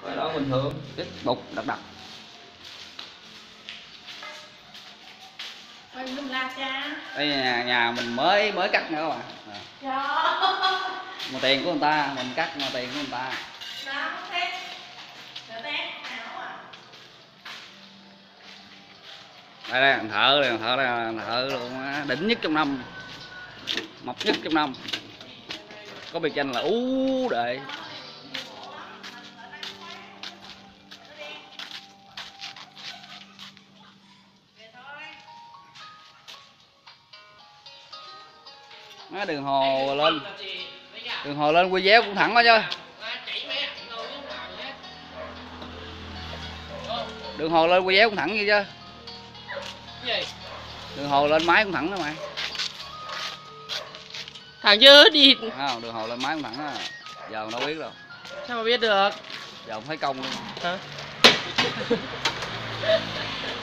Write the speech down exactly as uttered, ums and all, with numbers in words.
Cái đó bình thường, ít bột đặc đặc. Mình làm cha. Đây nhà, nhà mình mới mới cắt nữa các bạn. À. Mà tiền của người ta, mình cắt mà tiền của người ta. Đây đây thằng thợ đây, thằng thợ đây, thằng thợ luôn á, đỉnh nhất trong năm, mập nhất trong năm. Có biệt danh là ú đệ. Má đường hồ lên, đường hồ lên quy déo cũng thẳng quá chứ. Đường hồ lên quy déo cũng thẳng vậy chứ. Đường hồ lên máy cũng thẳng đó mày. Thằng chứ đi. Không, đường hồ lên máy cũng thẳng á. Giờ mình đâu biết đâu. Sao mà biết được? Giờ không thấy công luôn. Hả?